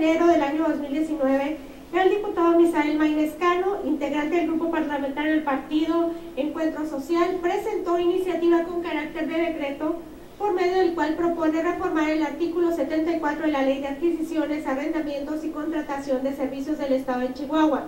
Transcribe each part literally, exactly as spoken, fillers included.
enero del año dos mil diecinueve, el diputado Misael Maynez Cano, integrante del grupo parlamentario del partido Encuentro Social, presentó iniciativa con carácter de decreto por medio del cual propone reformar el artículo setenta y cuatro de la Ley de Adquisiciones, Arrendamientos y Contratación de Servicios del Estado de Chihuahua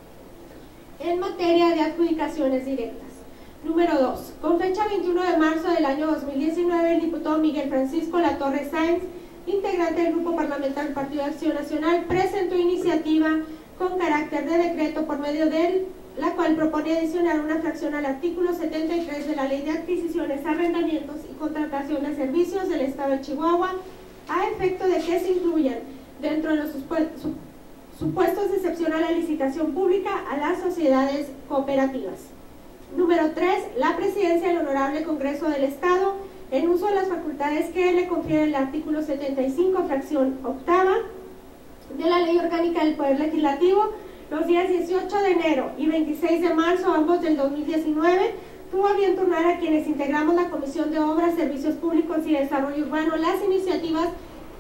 en materia de adjudicaciones directas. Número dos. Con fecha veintiuno de marzo del año dos mil diecinueve, el diputado Miguel Francisco Latorre Sáenz, integrante del grupo parlamentario del Partido de Acción Nacional, presentó iniciativa con carácter de decreto por medio de la cual propone adicionar una fracción al artículo setenta y tres de la Ley de Adquisiciones, Arrendamientos y Contratación de Servicios del Estado de Chihuahua, a efecto de que se incluyan dentro de los supuestos de excepción a la licitación pública a las sociedades cooperativas. Número tres. La presidencia del Honorable Congreso del Estado, en uso de las facultades que le confiere el artículo setenta y cinco, fracción octava, de la Ley Orgánica del Poder Legislativo, los días dieciocho de enero y veintiséis de marzo, ambos del dos mil diecinueve, tuvo a bien turnar a quienes integramos la Comisión de Obras, Servicios Públicos y Desarrollo Urbano las iniciativas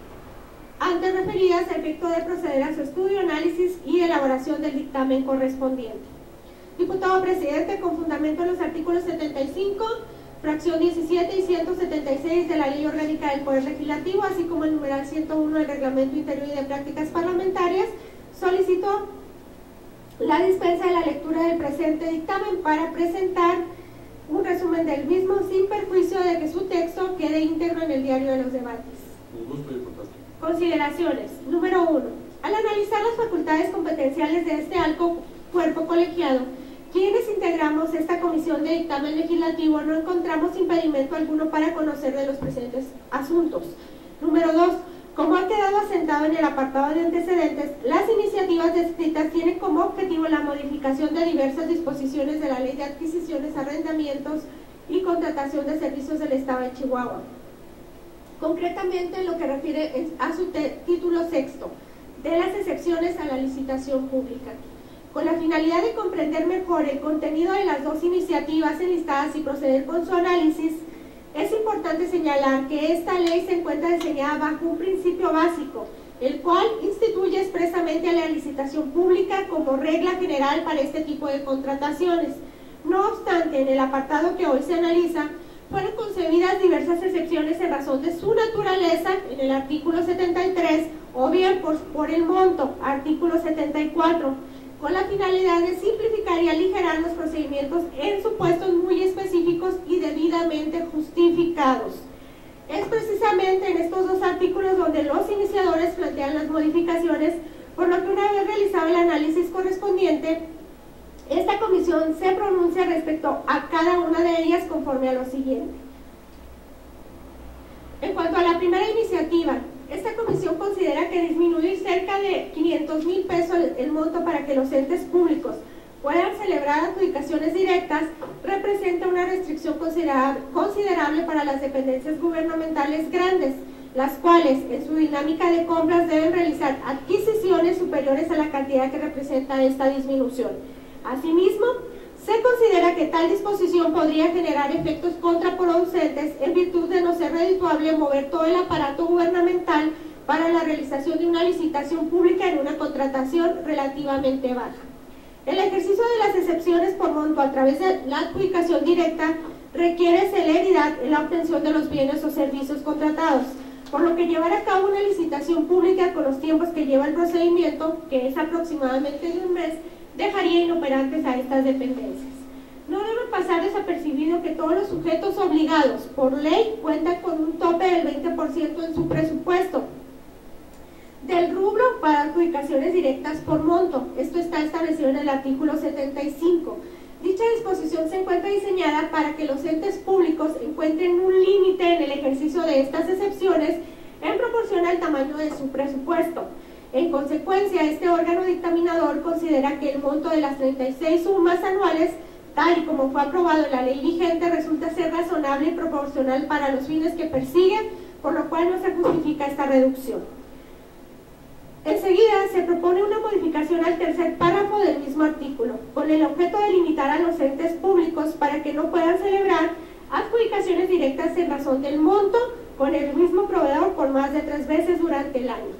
antes referidas a efecto de proceder a su estudio, análisis y elaboración del dictamen correspondiente. Diputado presidente, con fundamento en los artículos setenta y cinco, fracción diecisiete y ciento setenta y seis de la Ley Orgánica del Poder Legislativo, así como el numeral ciento uno del Reglamento Interior y de Prácticas Parlamentarias, solicito la dispensa de la lectura del presente dictamen para presentar un resumen del mismo sin perjuicio de que su texto quede íntegro en el diario de los debates. Un gusto, diputado. Consideraciones. Número uno. Al analizar las facultades competenciales de este alto cuerpo colegiado, quienes integramos esta comisión de dictamen legislativo no encontramos impedimento alguno para conocer de los presentes asuntos. Número dos. Como ha quedado asentado en el apartado de antecedentes, las iniciativas descritas tienen como objetivo la modificación de diversas disposiciones de la Ley de Adquisiciones, Arrendamientos y Contratación de Servicios del Estado de Chihuahua. Concretamente, en lo que refiere a su título sexto, de las excepciones a la licitación pública. Con la finalidad de comprender mejor el contenido de las dos iniciativas enlistadas y proceder con su análisis, es importante señalar que esta ley se encuentra diseñada bajo un principio básico, el cual instituye expresamente a la licitación pública como regla general para este tipo de contrataciones. No obstante, en el apartado que hoy se analiza, fueron concebidas diversas excepciones en razón de su naturaleza, en el artículo setenta y tres, o bien por, por el monto, artículo setenta y cuatro, con la finalidad de simplificar y aligerar los procedimientos en supuestos muy específicos y debidamente justificados. Es precisamente en estos dos artículos donde los iniciadores plantean las modificaciones, por lo que una vez realizado el análisis correspondiente, esta comisión se pronuncia respecto a cada una de ellas conforme a lo siguiente. En cuanto a la primera iniciativa, esta comisión considera que disminuir cerca de quinientos mil pesos el monto para que los entes públicos puedan celebrar adjudicaciones directas representa una restricción considerable para las dependencias gubernamentales grandes, las cuales en su dinámica de compras deben realizar adquisiciones superiores a la cantidad que representa esta disminución. Asimismo, se considera que tal disposición podría generar efectos contraproducentes en virtud de no ser redituable mover todo el aparato gubernamental para la realización de una licitación pública en una contratación relativamente baja. El ejercicio de las excepciones por monto a través de la adjudicación directa requiere celeridad en la obtención de los bienes o servicios contratados, por lo que llevar a cabo una licitación pública con los tiempos que lleva el procedimiento, que es aproximadamente de un mes, dejaría inoperantes a estas dependencias. No debe pasar desapercibido que todos los sujetos obligados por ley cuentan con un tope del veinte por ciento en su presupuesto del rubro para adjudicaciones directas por monto. Esto está establecido en el artículo setenta y cinco. Dicha disposición se encuentra diseñada para que los entes públicos encuentren un límite en el ejercicio de estas excepciones en proporción al tamaño de su presupuesto. En consecuencia, este órgano dictaminador considera que el monto de las treinta y seis sumas anuales, tal y como fue aprobado en la ley vigente, resulta ser razonable y proporcional para los fines que persigue, por lo cual no se justifica esta reducción. Enseguida, se propone una modificación al tercer párrafo del mismo artículo, con el objeto de limitar a los entes públicos para que no puedan celebrar adjudicaciones directas en razón del monto con el mismo proveedor por más de tres veces durante el año.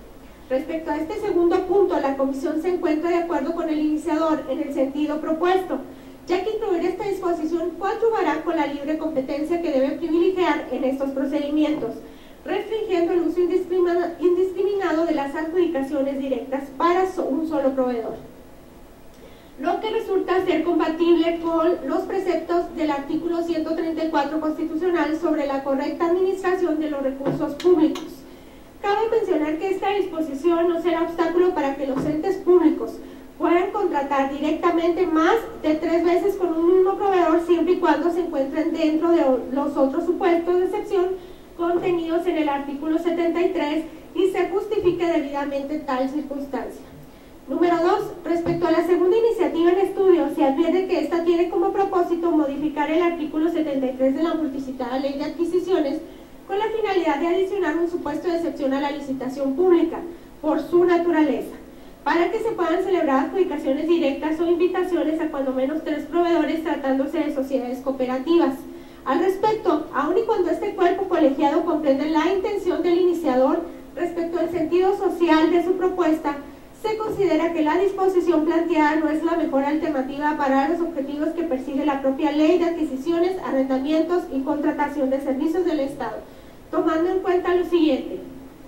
Respecto a este segundo punto, la Comisión se encuentra de acuerdo con el iniciador en el sentido propuesto, ya que incluir esta disposición coadyuvará con la libre competencia que debe privilegiar en estos procedimientos, restringiendo el uso indiscriminado de las adjudicaciones directas para un solo proveedor, lo que resulta ser compatible con los preceptos del artículo ciento treinta y cuatro constitucional sobre la correcta administración de los recursos públicos. Cabe mencionar que esta disposición no será obstáculo para que los entes públicos puedan contratar directamente más de tres veces con un mismo proveedor, siempre y cuando se encuentren dentro de los otros supuestos de excepción contenidos en el artículo setenta y tres y se justifique debidamente tal circunstancia. Número dos. Respecto a la segunda iniciativa en estudio, se advierte que esta tiene como propósito modificar el artículo setenta y tres de la multicitada Ley de Adquisiciones con la finalidad de adicionar un supuesto de excepción a la licitación pública por su naturaleza, para que se puedan celebrar adjudicaciones directas o invitaciones a cuando menos tres proveedores tratándose de sociedades cooperativas. Al respecto, aun y cuando este cuerpo colegiado comprende la intención del iniciador respecto al sentido social de su propuesta, se considera que la disposición planteada no es la mejor alternativa para los objetivos que persigue la propia Ley de Adquisiciones, Arrendamientos y Contratación de Servicios del Estado, tomando en cuenta lo siguiente.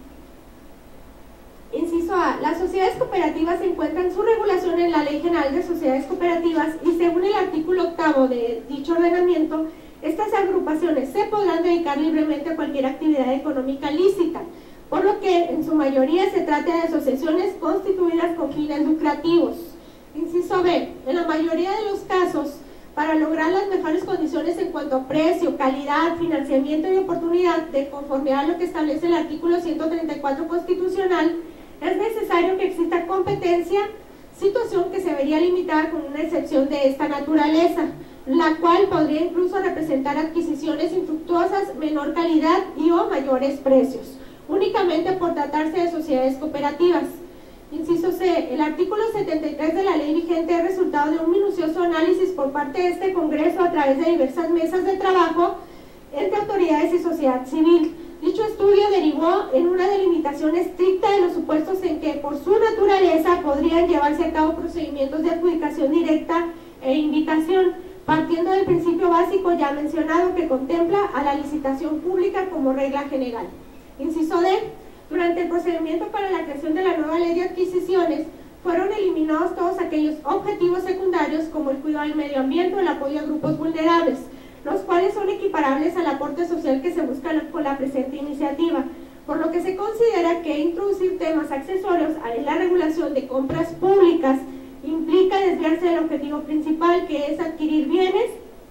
Inciso A. Las sociedades cooperativas encuentran su regulación en la Ley General de Sociedades Cooperativas y según el artículo octavo de dicho ordenamiento, estas agrupaciones se podrán dedicar libremente a cualquier actividad económica lícita, por lo que en su mayoría se trata de asociaciones constituidas con fines lucrativos. Inciso B. En la mayoría de los casos, para lograr las mejores condiciones en cuanto a precio, calidad, financiamiento y oportunidad, de conformidad a lo que establece el artículo ciento treinta y cuatro constitucional, es necesario que exista competencia, situación que se vería limitada con una excepción de esta naturaleza, la cual podría incluso representar adquisiciones infructuosas, menor calidad y o mayores precios, únicamente por tratarse de sociedades cooperativas. Inciso C. El artículo setenta y tres de la ley vigente es resultado de un minucioso análisis por parte de este Congreso a través de diversas mesas de trabajo entre autoridades y sociedad civil. Dicho estudio derivó en una delimitación estricta de los supuestos en que por su naturaleza podrían llevarse a cabo procedimientos de adjudicación directa e invitación, partiendo del principio básico ya mencionado que contempla a la licitación pública como regla general. Inciso D. Durante el procedimiento para la creación de la nueva Ley de Adquisiciones, fueron eliminados todos aquellos objetivos secundarios como el cuidado del medio ambiente o el apoyo a grupos vulnerables, los cuales son equiparables al aporte social que se busca con la presente iniciativa, por lo que se considera que introducir temas accesorios a la regulación de compras públicas implica desviarse del objetivo principal, que es adquirir bienes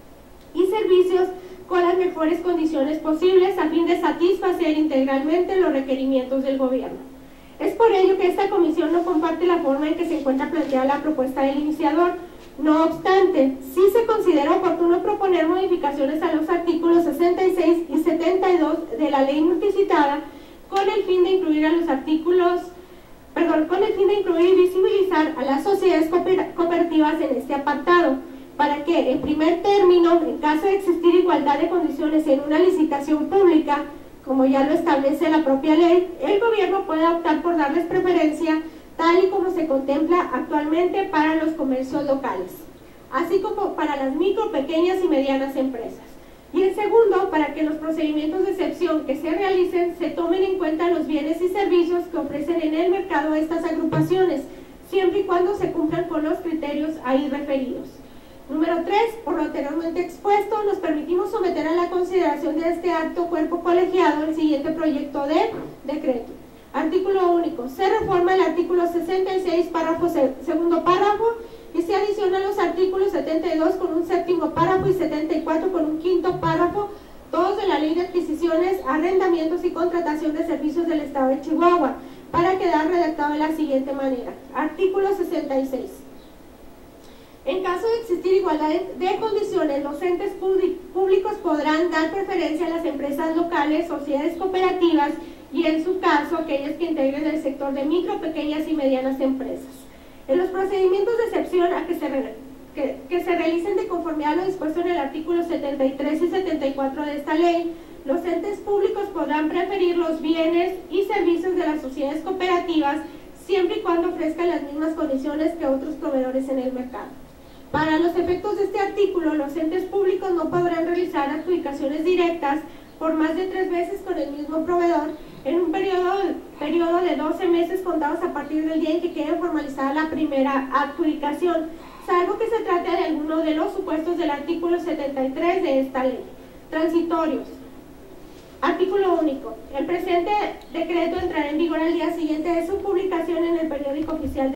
y servicios con las mejores condiciones posibles a fin de satisfacer integralmente los requerimientos del gobierno. Es por ello que esta comisión no comparte la forma en que se encuentra planteada la propuesta del iniciador. No obstante, sí se considera oportuno proponer modificaciones a los artículos sesenta y seis y setenta y dos de la ley multicitada con el fin de incluir a los artículos, perdón, con el fin de incluir y visibilizar a las sociedades cooperativas en este apartado, para que, en primer término, en caso de existir igualdad de condiciones en una licitación pública, como ya lo establece la propia ley, el gobierno pueda optar por darles preferencia, tal y como se contempla actualmente para los comercios locales, así como para las micro, pequeñas y medianas empresas. Y en segundo, para que los procedimientos de excepción que se realicen se tomen en cuenta los bienes y servicios que ofrecen en el mercado estas agrupaciones, siempre y cuando se cumplan con los criterios ahí referidos. Número tres. Por lo anteriormente expuesto, nos permitimos someter a la consideración de este acto cuerpo colegiado el siguiente proyecto de decreto. Artículo único. Se reforma el artículo sesenta y seis, párrafo segundo párrafo, y se adiciona los artículos setenta y dos con un séptimo párrafo y setenta y cuatro con un quinto párrafo, todos de la Ley de Adquisiciones, Arrendamientos y Contratación de Servicios del Estado de Chihuahua, para quedar redactado de la siguiente manera. Artículo sesenta y seis. En caso de existir igualdad de condiciones, los entes públicos podrán dar preferencia a las empresas locales, sociedades cooperativas y, en su caso, aquellas que integren el sector de micro, pequeñas y medianas empresas. En los procedimientos de excepción a que se, re, que, que se realicen de conformidad a lo dispuesto en el artículo setenta y tres y setenta y cuatro de esta ley, Los entes públicos podrán preferir los bienes y servicios de las sociedades cooperativas siempre y cuando ofrezcan las mismas condiciones que otros proveedores en el mercado. Para los efectos de este artículo, los entes públicos no podrán realizar adjudicaciones directas por más de tres veces con el mismo proveedor en un periodo, periodo de doce meses contados a partir del día en que quede formalizada la primera adjudicación, salvo que se trate de alguno de los supuestos del artículo setenta y tres de esta ley. Transitorios. Artículo único. El presente decreto entrará en vigor al día siguiente de su publicación en el periódico oficial.